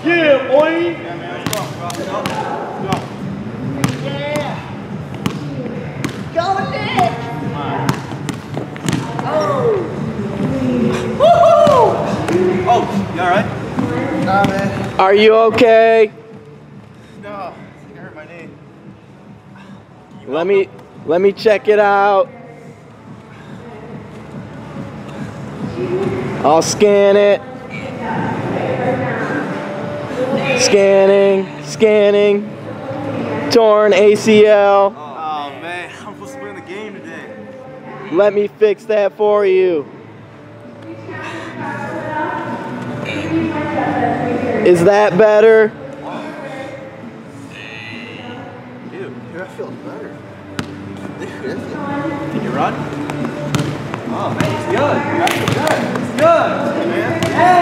Yeah, boy. Yeah, man. Let's go. Go. Yeah. Go, Nick. Oh. Woohoo! Oh, you all right? Nah, man. Are you okay? No, I think I hurt my knee. Let me check it out. I'll scan it. Scanning. Torn ACL. Oh man, I'm supposed to play in the game today. Let me fix that for you. Is that better? Dude, I feel better. can you run? Oh man, he's good. He's good. He's good. Man.